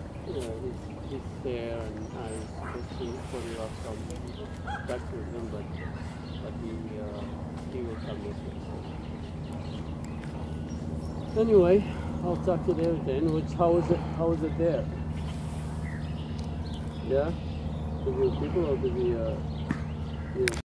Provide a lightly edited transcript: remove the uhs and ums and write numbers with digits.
his hair and eyes, taking photographs of that with him, but he will come this way. Anyway, I'll talk to David then. How was it there? Yeah? With your people or with the